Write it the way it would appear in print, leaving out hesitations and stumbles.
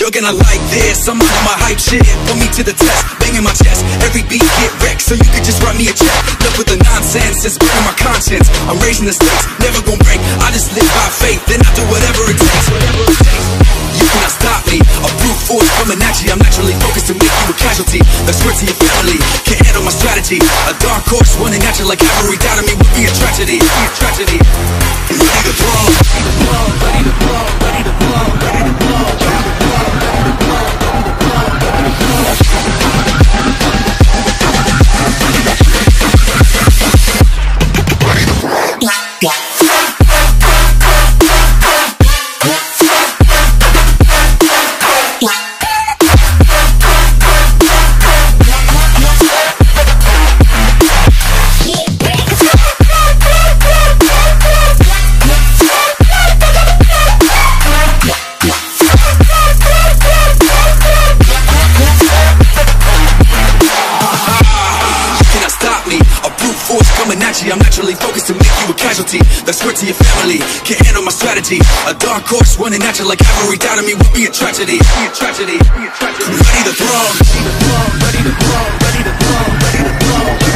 you're gonna like this. I'm on my hype shit, put me to the test, banging my chest, every beat get wrecked, so you could just write me a check. Look with the nonsense, it's burning my conscience. I'm raising the stakes, never gon' break. I just live by faith, then I do whatever it takes. You cannot stop me, a brute force coming at you. I'm naturally focused to make you a casualty. That's swear to your family, can't handle my strategy. A dark horse running at you like cavalry. Doubting me would be a tragedy, be a tragedy. Ready to blow, ready to blow, ready to blow, ready to blow, ready to blow, ready to blow, ready to blow, ready to blow, ready to blow. I'm naturally focused to make you a casualty. That's swear to your family, can't handle my strategy. A dark horse running at you like cavalry. Doubting me would be a tragedy, be a tragedy, be a tragedy. Ready to throw, ready to throw, ready to throw, ready to throw, ready to throw.